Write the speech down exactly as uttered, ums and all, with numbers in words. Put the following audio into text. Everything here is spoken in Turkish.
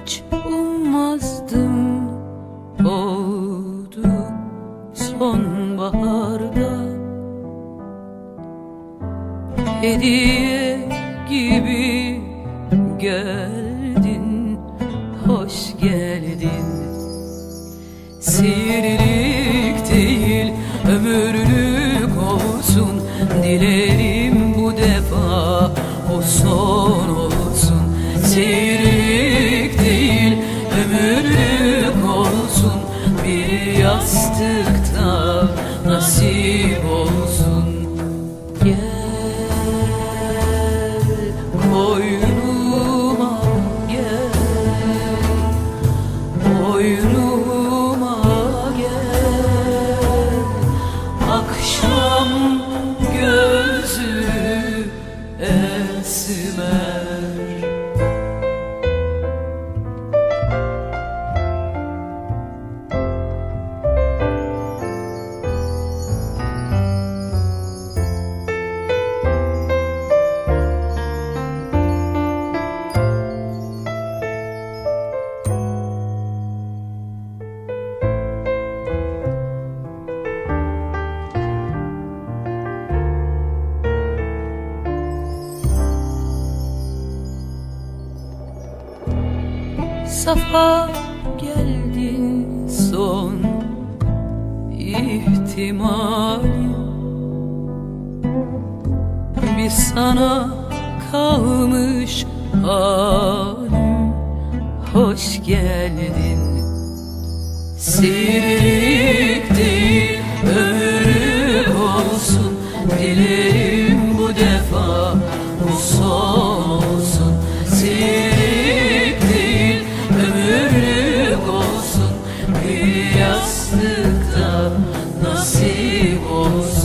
hiç ummazdım oldu sonbaharda. Hediye gibi geldin, hoş geldin. Sihirlik değil, ömürlük olsun dilerim bu defa, o son olsun. Sihirlik değil, ömürlük olsun, bir yastıkta nasip olsun. Gel koynuma, gel koynuma, gel akşam gözü esmer. Safa geldin son ihtimalim, bir sana kalmış halim, hoş geldin. Sihirlik değil, ömürlük olsun dilerim bu defa, bu son olsun. Sihirlik değil, ömürlük olsun, bir yastıkta nasip olsun.